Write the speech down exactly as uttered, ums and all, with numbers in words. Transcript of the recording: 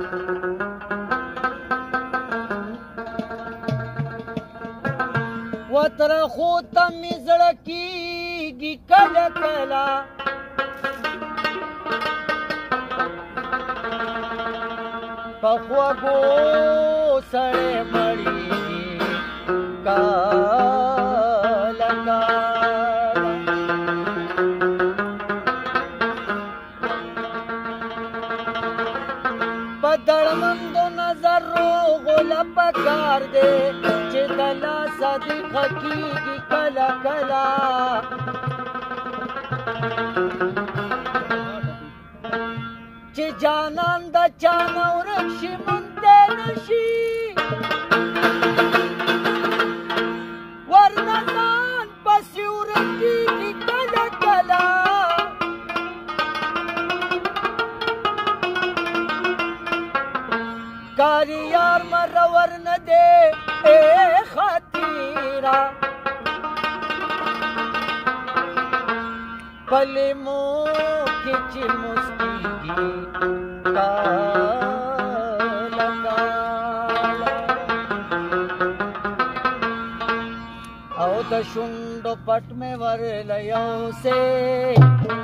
وترخو ته مې زړه کېږي کله کله په خوږو سړی مړېږي کله کله په دړمندو نظر روغله پکار دی چې د لاسه دې غږېږي کله کله چې جانان د چا نه ورک شي موندی نه شي ورنه ځان پسې ورکېږي کله کله کاری یار مرور نه دی ای خطیره پلمو کې چې مسکېږي کاله کاله او د شونډو پټ مې ورله یوسې